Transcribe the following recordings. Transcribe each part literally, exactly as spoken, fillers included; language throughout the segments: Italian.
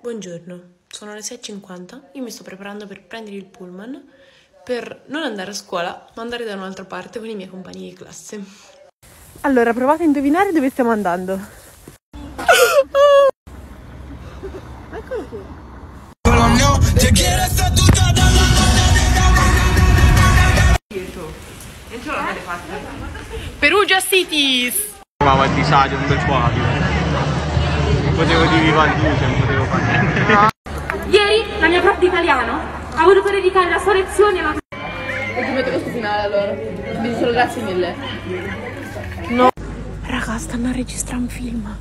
Buongiorno, sono le sei e cinquanta, io mi sto preparando per prendere il pullman per non andare a scuola, ma andare da un'altra parte con i miei compagni di classe. Allora, provate a indovinare dove stiamo andando. Eccolo qui. Perugia Cities! Trovavo a disagio un bel po' non potevo dire viva il luce, non potevo fare niente. Ieri la mia prof di italiano ha voluto dedicare la sua lezione alla... E ti metto questo finale allora. Ti dico solo grazie mille. No. Raga, stanno a registrare un film.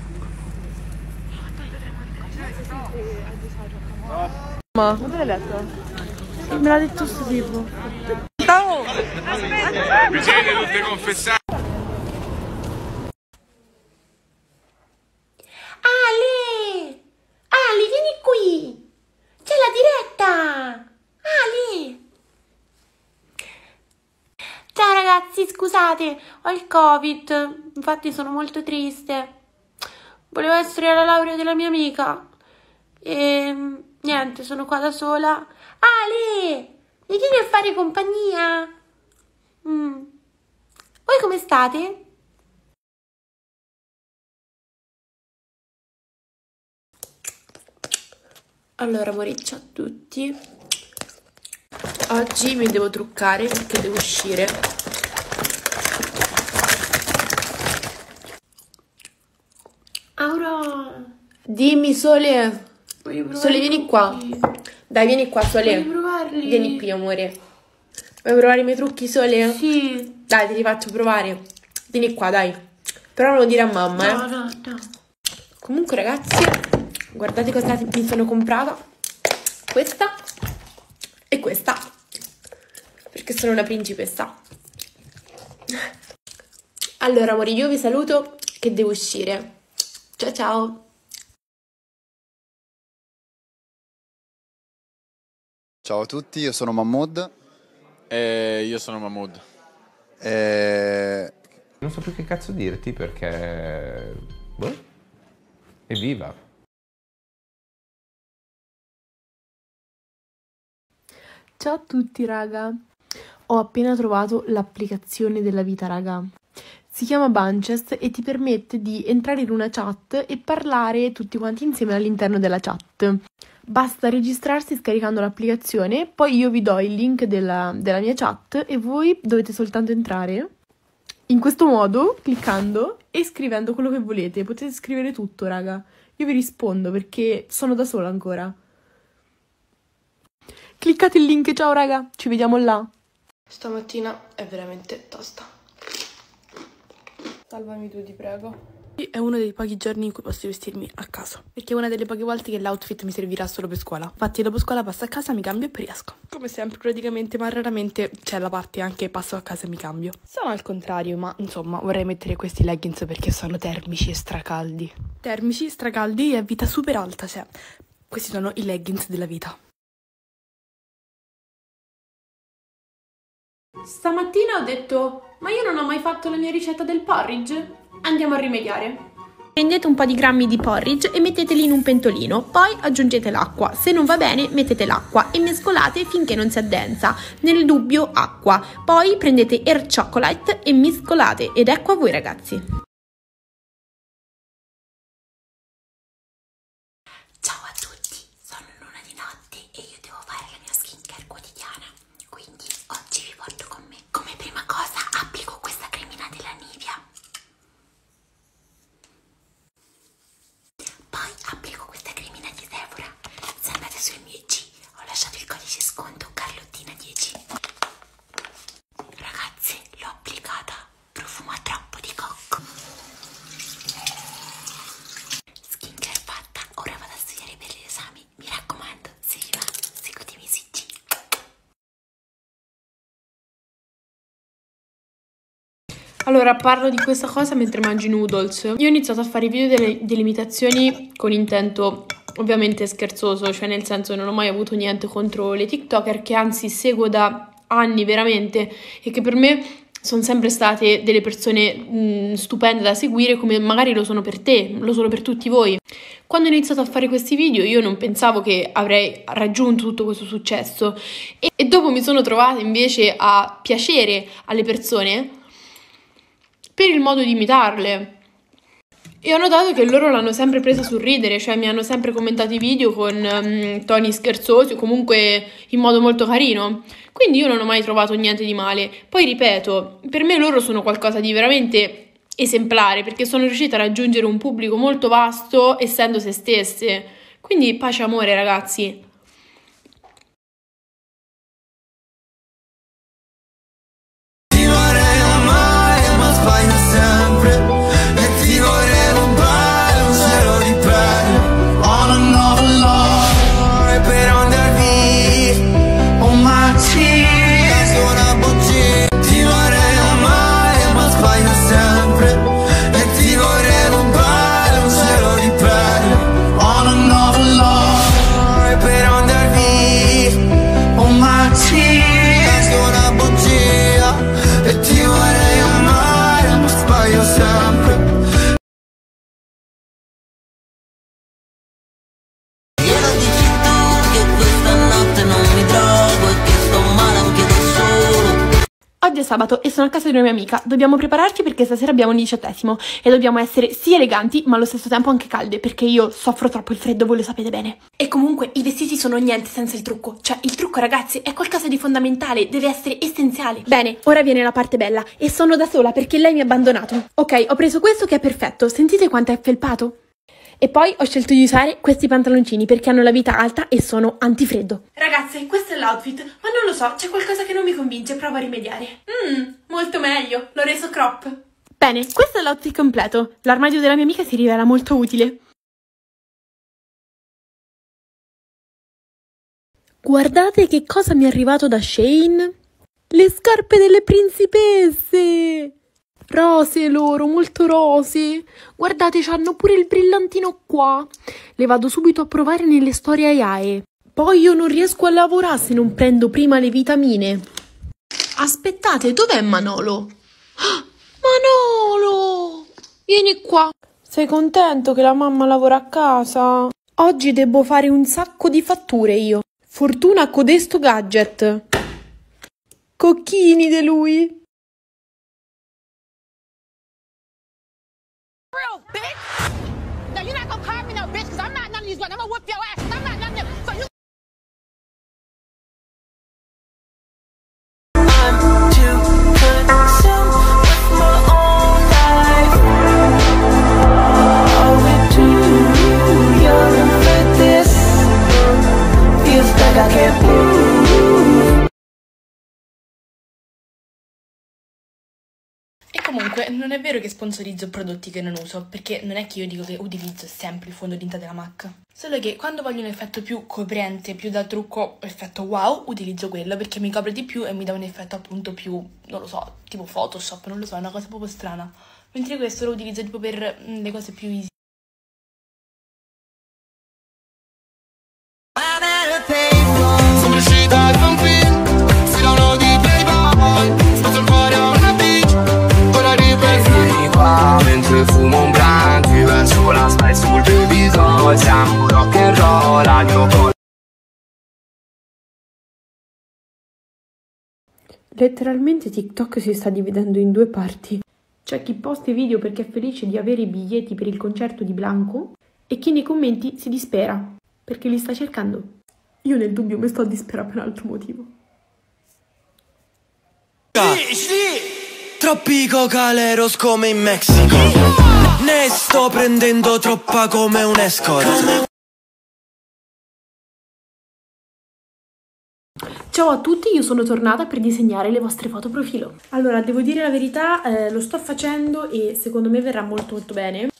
Ma Quanto l'hai letto? me l'ha detto sto tipo. Ciao! Bisogna che tutte confessare. Ali! Ali, vieni qui! C'è la diretta! Ali! Ciao ragazzi, scusate, ho il Covid, infatti sono molto triste. Volevo essere alla laurea della mia amica e niente, sono qua da sola. Ali! Mi vieni a fare compagnia? Mm. Voi come state? Allora, amori, ciao a tutti. Oggi mi devo truccare perché devo uscire. Aura! Dimmi, Sole! Sole, vieni qua. Dai, vieni qua, Sole. Voglio provarli. Vieni qui, amore. Vuoi provare i miei trucchi, Sole? Sì. Dai, te li faccio provare. Vieni qua, dai. Però non lo dire a mamma, no, eh. No, no, no. Comunque, ragazzi, guardate cosa mi sono comprata. Questa e questa. Perché sono una principessa. Allora, amori, io vi saluto che devo uscire. Ciao, ciao. Ciao a tutti, io sono Mahmood. E io sono Mahmood. E... Non so più che cazzo dirti perché... Boh. Evviva! Ciao a tutti, raga. Ho appena trovato l'applicazione della vita, raga. Si chiama Bunches e ti permette di entrare in una chat e parlare tutti quanti insieme all'interno della chat. Basta registrarsi scaricando l'applicazione, poi io vi do il link della, della mia chat e voi dovete soltanto entrare in questo modo, cliccando e scrivendo quello che volete. Potete scrivere tutto, raga. Io vi rispondo perché sono da sola ancora. Cliccate il link, ciao raga, ci vediamo là. Stamattina è veramente tosta. Salvami tu, ti prego. È uno dei pochi giorni in cui posso vestirmi a casa, perché è una delle poche volte che l'outfit mi servirà solo per scuola. Infatti dopo scuola passo a casa, mi cambio e poi esco. Come sempre praticamente, ma raramente c'è la parte anche passo a casa e mi cambio. Sono al contrario, ma insomma vorrei mettere questi leggings perché sono termici e stracaldi. Termici, stracaldi e a vita super alta, cioè. Questi sono i leggings della vita. Stamattina ho detto, ma io non ho mai fatto la mia ricetta del porridge. Andiamo a rimediare. Prendete un po' di grammi di porridge e metteteli in un pentolino, poi aggiungete l'acqua. Se non va bene mettete l'acqua e mescolate finché non si addensa. Nel dubbio acqua. Poi prendete air chocolate e mescolate ed ecco a voi ragazzi. Ciao a tutti, sono l'una di notte e io devo fare la mia skincare quotidiana. Quindi oggi vi porto con me. Come prima cosa applico questa cremina della Nivea. Poi applico questa cremina di Sephora. Se andate sul mio I G ho lasciato il codice sconto Carlottina dieci. Ragazzi, l'ho applicata, profuma troppo di cocco. Skincare fatta, ora vado a studiare per gli esami. Mi raccomando, se vi va, seguitemi su I G. Allora, parlo di questa cosa mentre mangi noodles. Io ho iniziato a fare i video delle, delle imitazioni con intento ovviamente scherzoso, cioè nel senso non ho mai avuto niente contro le TikToker, che anzi seguo da anni veramente e che per me sono sempre state delle persone mh, stupende da seguire, come magari lo sono per te, lo sono per tutti voi. Quando ho iniziato a fare questi video io non pensavo che avrei raggiunto tutto questo successo e, e dopo mi sono trovata invece a piacere alle persone per il modo di imitarle. E ho notato che loro l'hanno sempre presa sul ridere, cioè mi hanno sempre commentato i video con um, toni scherzosi o comunque in modo molto carino. Quindi io non ho mai trovato niente di male. Poi ripeto, per me loro sono qualcosa di veramente esemplare, perché sono riuscita a raggiungere un pubblico molto vasto essendo se stesse. Quindi pace e amore, ragazzi. Ti vorrei amare, ma sbaglio sempre. E ti vorrei rubare un cielo di pelle. On another love, per andar via. Oh my tears, una bugia. Ti vorrei amare, ma sbaglio sempre. E ti vorrei rubare un cielo di pelle. On another love, per andar via. Oh my tears, una bugia. E ti vorrei amare, ma sbaglio sempre. E lo dici tu che questa notte non mi drogo e che sto male anche da solo. Oggi è sabato e sono a casa di una mia amica. Dobbiamo prepararci perché stasera abbiamo il diciottesimo e dobbiamo essere sì eleganti ma allo stesso tempo anche calde, perché io soffro troppo il freddo, voi lo sapete bene. E comunque i vestiti sono niente senza il trucco. Cioè il trucco, ragazzi, è qualcosa di fondamentale, deve essere essenziale. Bene, ora viene la parte bella e sono da sola perché lei mi ha abbandonato. Ok, ho preso questo che è perfetto, sentite quanto è felpato? E poi ho scelto di usare questi pantaloncini perché hanno la vita alta e sono antifreddo. Ragazze, questo è l'outfit, ma non lo so, c'è qualcosa che non mi convince, provo a rimediare. Mmm, molto meglio, l'ho reso crop. Bene, questo è l'outfit completo. L'armadio della mia amica si rivela molto utile. Guardate che cosa mi è arrivato da Shein. Le scarpe delle principesse! Rose loro, molto rose. Guardate, c'hanno pure il brillantino qua. Le vado subito a provare nelle storie A I A E. Poi io non riesco a lavorare se non prendo prima le vitamine. Aspettate, dov'è Manolo? Ah, Manolo! Vieni qua. Sei contento che la mamma lavora a casa? Oggi devo fare un sacco di fatture io. Fortuna codesto gadget. Cocchini di lui. Real bitch. Now you're not gonna call me no bitch because I'm not none of these ones. I'm gonna whip your ass. I'm not none of them. So you. I'm too consumed with my own life. Are we too young for this? Feels like I can't move. E comunque non è vero che sponsorizzo prodotti che non uso, perché non è che io dico che utilizzo sempre il fondotinta della MAC. Solo che quando voglio un effetto più coprente, più da trucco, effetto wow, utilizzo quello perché mi copre di più e mi dà un effetto appunto più, non lo so, tipo Photoshop, non lo so, è una cosa proprio strana. Mentre questo lo utilizzo tipo per mm, le cose più easy. Sono uscita da un film, si da uno di Playboy, sposo il cuore a una beach, ora ripensi qua, mentre fumo un brandy, verso la stai sul baby doll, siamo rock and roll, radio con... Letteralmente TikTok si sta dividendo in due parti. C'è chi posta i video perché è felice di avere i biglietti per il concerto di Blanco e chi nei commenti si dispera perché li sta cercando. Io nel dubbio mi sto a disperare per un altro motivo. Troppi cocaleros come in Messico. Ne sto prendendo troppa come un escort. Ciao a tutti, io sono tornata per disegnare le vostre foto profilo. Allora, devo dire la verità, eh, lo sto facendo e secondo me verrà molto molto bene.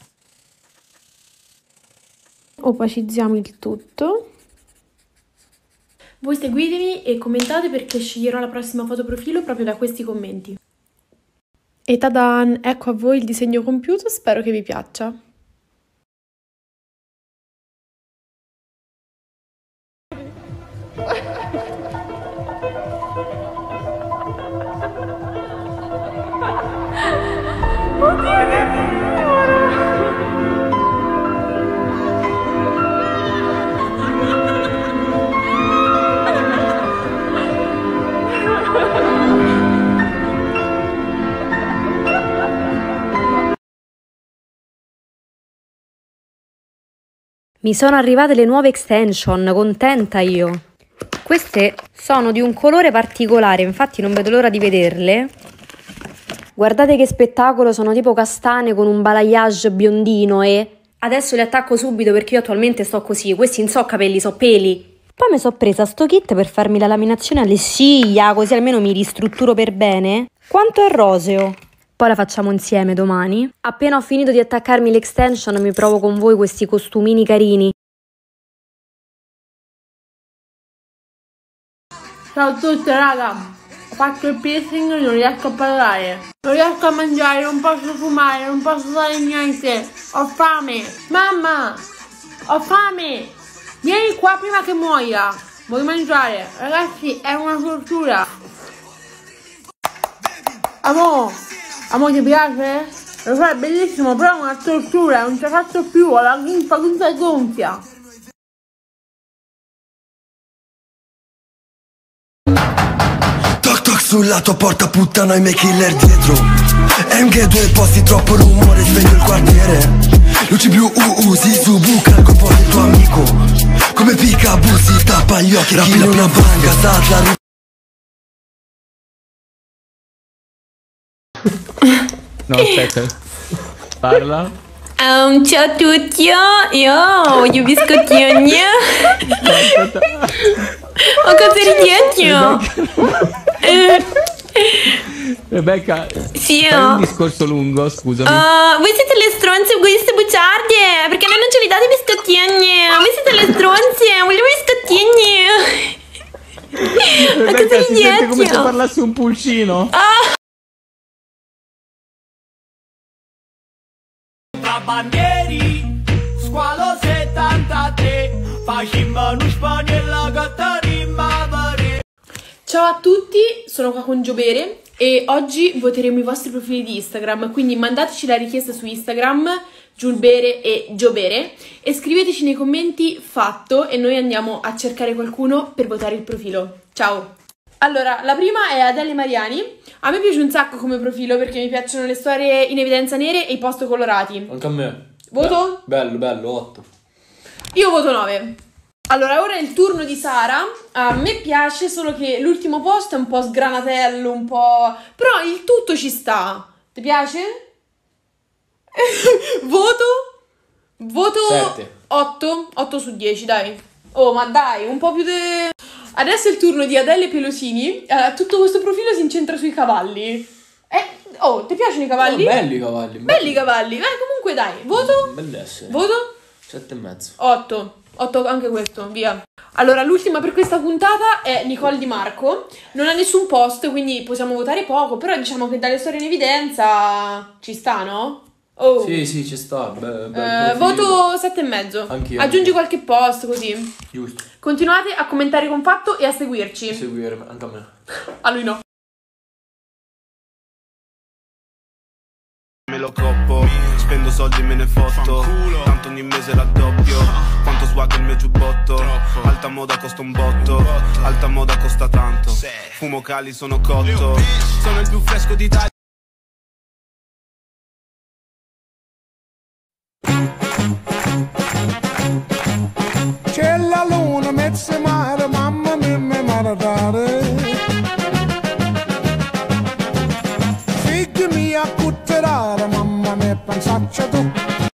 Opacizziamo il tutto. Voi seguitemi e commentate perché sceglierò la prossima foto profilo proprio da questi commenti. E tadan, ecco a voi il disegno compiuto, spero che vi piaccia. Mi sono arrivate le nuove extension, contenta io. Queste sono di un colore particolare, infatti non vedo l'ora di vederle. Guardate che spettacolo, sono tipo castane con un balayage biondino e... Adesso le attacco subito perché io attualmente sto così, questi non so capelli, so peli. Poi mi sono presa sto kit per farmi la laminazione alle ciglia, così almeno mi ristrutturo per bene. Quanto è roseo? Poi la facciamo insieme domani. Appena ho finito di attaccarmi l'extension mi provo con voi questi costumini carini. Ciao a tutti raga, ho fatto il piercing e non riesco a parlare, non riesco a mangiare, non posso fumare, non posso fare niente, ho fame, mamma, ho fame, vieni qua prima che muoia, voglio mangiare, ragazzi è una tortura. Amore, amore ti piace? Lo so è bellissimo però è una tortura, non ce la faccio più, ho la grinta tutta gonfia. Sulla tua porta puttana i miei killer dietro. M G due posti troppo rumore, sveglio il quartiere. Luci blu U U si su buca il colpo del tuo amico. Come Picaboo si tappa gli occhi, rapina una banca, satla. No aspetta, parla. Um, ciao a tutti, io voglio biscottini. Ho cosa Eh. Rebecca, sì, fai un discorso lungo, scusami. Uh, voi siete le stronze, queste bugiardie, perché a noi non ce li date i biscottini. Voi siete le stronze, vogliamo i biscottini. Rebecca, si sente come se parlassi un pulcino. Ah. Bandieri, squalo settantatré, facimmo un spagnolo cattarimma vare. Ciao a tutti, sono qua con Giobere e oggi voteremo i vostri profili di Instagram, quindi mandateci la richiesta su Instagram, Giulbere e Giobere, e scriveteci nei commenti fatto e noi andiamo a cercare qualcuno per votare il profilo. Ciao! Allora, la prima è Adele Mariani. A me piace un sacco come profilo perché mi piacciono le storie in evidenza nere e i post colorati. Anche a me. Voto? Bello, bello, otto. Io voto nove. Allora, ora è il turno di Sara. A me piace, solo che l'ultimo post è un po' sgranatello, un po'... però il tutto ci sta. Ti piace? Voto? Voto sette. otto. otto su dieci, dai. Oh, ma dai, un po' più di... Adesso è il turno di Adele Pelosini. Uh, tutto questo profilo si incentra sui cavalli. Eh, oh, ti piacciono i cavalli? Oh, belli i cavalli. Belli i cavalli. Eh, comunque dai, voto? Bellissimo. Voto? Sette e mezzo. otto. otto anche questo, via. Allora, l'ultima per questa puntata è Nicole Di Marco. Non ha nessun post, quindi possiamo votare poco, però diciamo che dalle storie in evidenza ci sta, no? Oh. Sì, sì, ci sta. Beh, eh, voto sette e mezzo. Anch'io. Aggiungi qualche post così. Giusto. Continuate a commentare con fatto e a seguirci. A seguire, anche a me. A lui no. Me lo coppo, spendo soldi e me ne fotto. Tanto ogni mese raddoppio. Quanto swag il mio giubbotto. Alta moda costa un botto. Alta moda costa tanto. Fumo cali, sono cotto. Sono il più fresco d'Italia. C'è la luna, mezza mare, mamma mia, mi maradare. Figli mia, cutterare, mamma mia, pensaccia tu.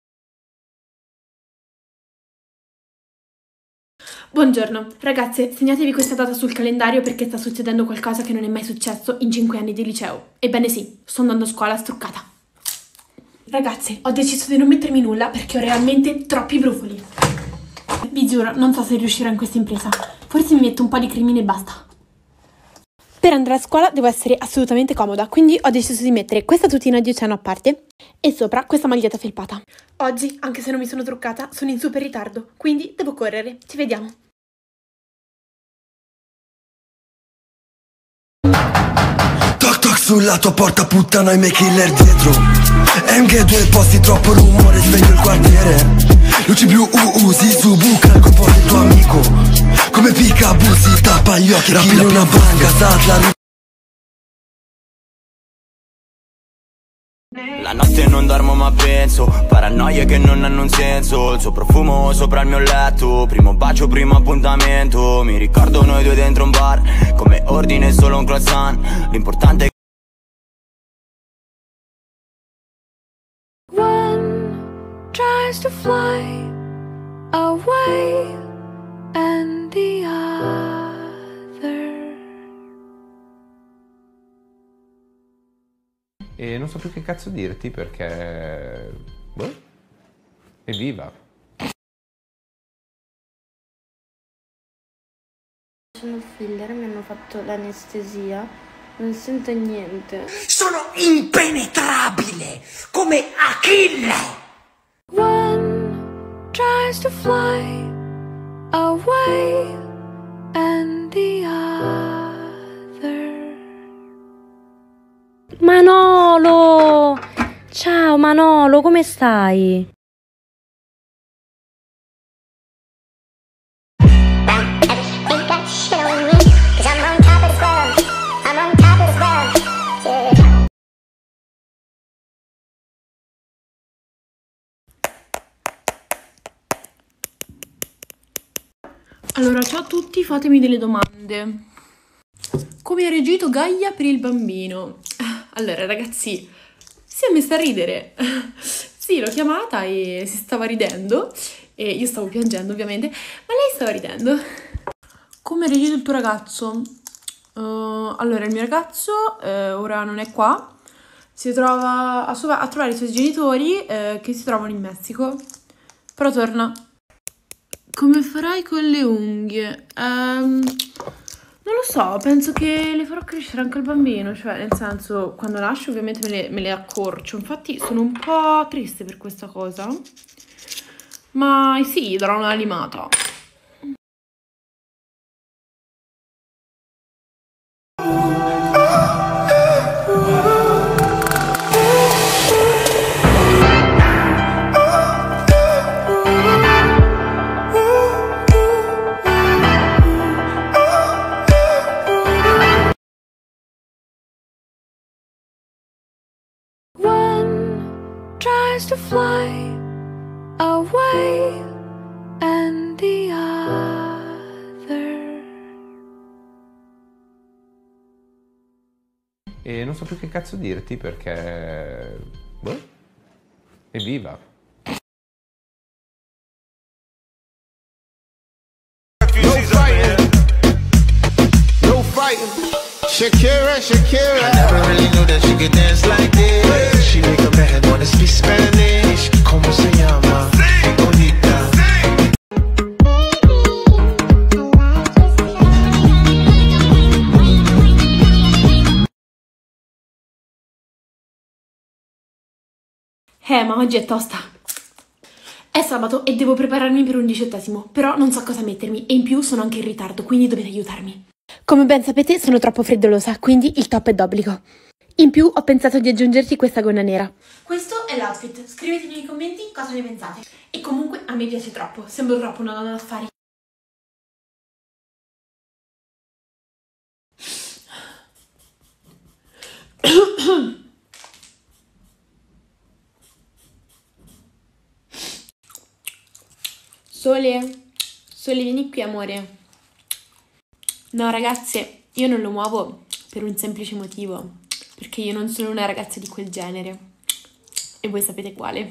Buongiorno, ragazze, segnatevi questa data sul calendario perché sta succedendo qualcosa che non è mai successo in cinque anni di liceo. Ebbene sì, sto andando a scuola struccata. Ragazze, ho deciso di non mettermi nulla perché ho realmente troppi brufoli. Vi giuro, non so se riuscirò in questa impresa. Forse mi metto un po' di cremina e basta. Per andare a scuola devo essere assolutamente comoda, quindi ho deciso di mettere questa tutina di oceano a parte e sopra questa maglietta felpata. Oggi, anche se non mi sono truccata, sono in super ritardo, quindi devo correre. Ci vediamo. Toc toc sulla tua porta puttana i miei killer dietro. M G due posti troppo rumore, sveglio il quartiere. Luci blu U U si su buca il colpo del tuo amico. Come Picaboo si tappa gli occhi, rapina una banca, satla. La notte non dormo ma penso, paranoie che non hanno un senso. Il suo profumo sopra il mio letto, primo bacio, primo appuntamento. Mi ricordo noi due dentro un bar, come ordine solo un croissant. L'importante è One tries to fly away and the other. E non so più che cazzo dirti perché... Boh. Evviva! Sono il filler, mi hanno fatto l'anestesia, non sento niente. Sono impenetrabile, come Achille! One tries to fly away and the other. Manolo! Ciao Manolo, come stai? Allora, ciao a tutti, fatemi delle domande. Come ha reagito Gaia per il bambino? Allora, ragazzi, si è messa a ridere. Sì, l'ho chiamata e si stava ridendo. E io stavo piangendo, ovviamente, ma lei stava ridendo. Come ha reagito il tuo ragazzo? Uh, allora, il mio ragazzo eh, ora non è qua. Si trova a, a trovare i suoi genitori eh, che si trovano in Messico. Però torna. Come farai con le unghie? Um, non lo so, penso che le farò crescere anche al bambino, cioè nel senso, quando nasce ovviamente me le, me le accorcio, infatti sono un po' triste per questa cosa, ma sì, darò una limata. Tries to fly away and the other. E non so più che cazzo dirti perché... Boh. Evviva! No fighting, no fighting. Shakira, Shakira. I never really knew that she could dance like this. She make a man wanna speak Spanish. ¿Cómo se llama? Bonita. Eh, ma oggi è tosta. È sabato e devo prepararmi per un diciottesimo, però non so cosa mettermi e in più sono anche in ritardo, quindi dovete aiutarmi. Come ben sapete sono troppo freddolosa, quindi il top è d'obbligo. In più ho pensato di aggiungerti questa gonna nera. Questo è l'outfit, scrivetemi nei commenti cosa ne pensate. E comunque a me piace troppo, sembro troppo una donna d'affari. Sole, Sole vieni qui amore. No ragazze, io non lo muovo per un semplice motivo, perché io non sono una ragazza di quel genere e voi sapete quale.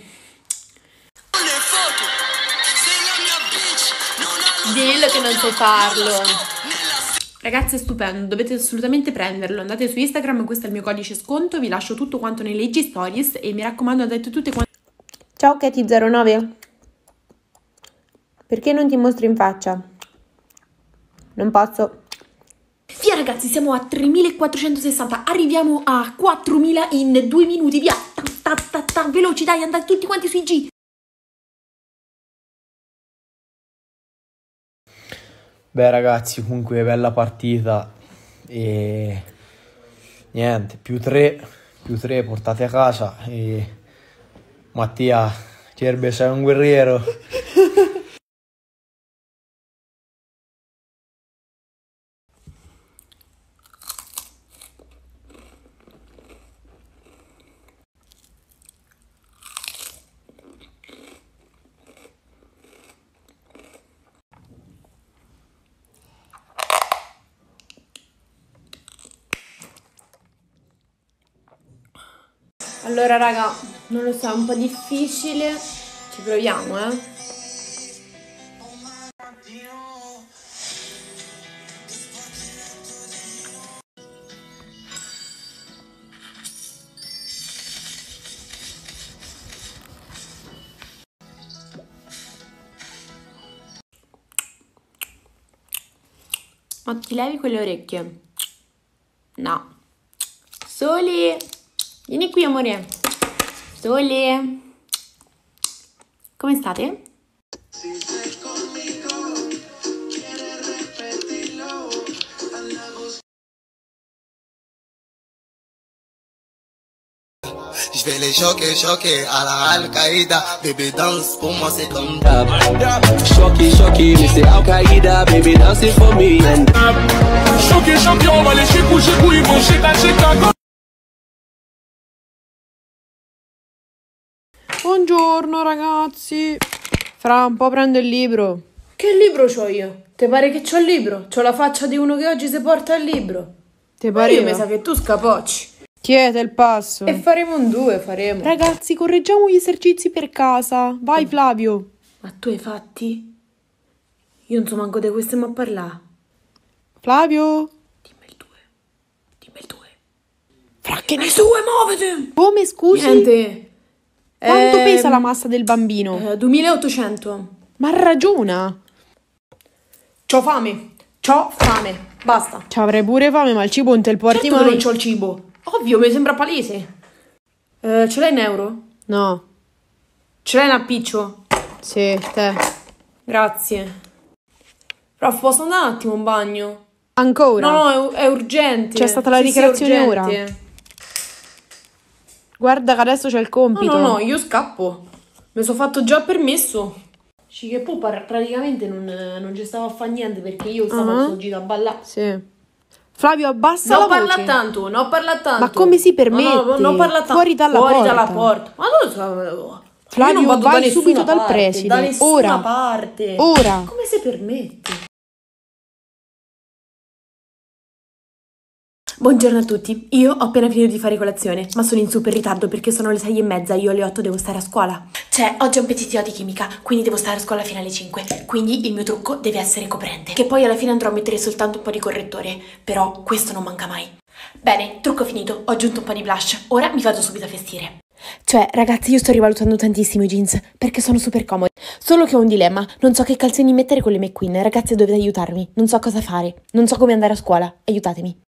Dillo che non sai farlo. Ragazzi è stupendo, dovete assolutamente prenderlo, andate su Instagram, questo è il mio codice sconto, vi lascio tutto quanto nei leggi stories e mi raccomando andate tutte quante. Ciao Katy zero nove. Perché non ti mostro in faccia? Non posso. Via ragazzi, siamo a tremilaquattrocentosessanta, arriviamo a quattromila in due minuti, via, ta, ta, ta, ta, veloci dai, andate tutti quanti sui G. Beh ragazzi, comunque bella partita e niente, più tre, più tre portate a casa e Mattia, Cerbe sei un guerriero. Allora raga, non lo so, è un po' difficile. Ci proviamo, eh. Ma ti levi quelle orecchie? No. Soli, vieni qui amore. Soli. Come state? Je vais les choquer, choquer à la Al-Qaïda. Baby dance, pour moi c'est comme Choqué, choqué, mais c'est Al-Qaïda. Baby dance it for me. Choqué, choqué, on va les chécou, chécou, ils vont chéca, chéca. Buongiorno ragazzi. Fra un po' prendo il libro. Che libro c'ho io? Te pare che c'ho il libro? C'ho la faccia di uno che oggi si porta il libro. Te Ma pare? io mi sa che tu scapocci. Chiede il passo. E faremo un due, faremo. Ragazzi, correggiamo gli esercizi per casa. Vai Flavio. Ma tu hai fatti? Io non so manco di questo ma parlare. Flavio. Dimmi il due. Dimmi il due. Fra che ne so? Due, muovete! Come scusi? Niente. Quanto Eh, pesa la massa del bambino? Eh, duemilaottocento. Ma ragiona. C'ho fame. C'ho fame. Basta. Ci avrei pure fame, ma il cibo non te il porti Certo che mai. non c'ho il cibo. Ovvio, mi sembra palese. Eh, ce l'hai in euro? No. Ce l'hai in appiccio? Sì, te. Grazie. Prof, posso andare un attimo in bagno? Ancora? No, no, è, è urgente. C'è stata la Sì, dichiarazione sì, è ora. urgente. Guarda che adesso c'è il compito. No, no, no, io scappo. Mi sono fatto già permesso. Sì, che poi par- praticamente non, non ci stavo a fare niente perché io stavo Ah. uh-huh. giro a ballare. Sì. Flavio, abbassa Non la parla voce. tanto, non parla tanto. Ma come si permette? No, no, non parla tanto. Fuori dalla Fuori porta. dalla porta. Ma tu so, Flavio, io non vado vai da subito nessuna dal parte, preside. Da nessuna Ora. parte. Ora. Come si permette? Buongiorno a tutti, io ho appena finito di fare colazione, ma sono in super ritardo perché sono le sei e mezza, io alle otto devo stare a scuola. Cioè, oggi è un pezzettino di chimica, quindi devo stare a scuola fino alle cinque, quindi il mio trucco deve essere coprente. Che poi alla fine andrò a mettere soltanto un po' di correttore, però questo non manca mai. Bene, trucco finito, ho aggiunto un po' di blush, ora mi vado subito a vestire. Cioè, ragazzi, io sto rivalutando tantissimo i jeans, perché sono super comodi. Solo che ho un dilemma, non so che calzini mettere con le McQueen, ragazzi dovete aiutarmi, non so cosa fare, non so come andare a scuola, aiutatemi.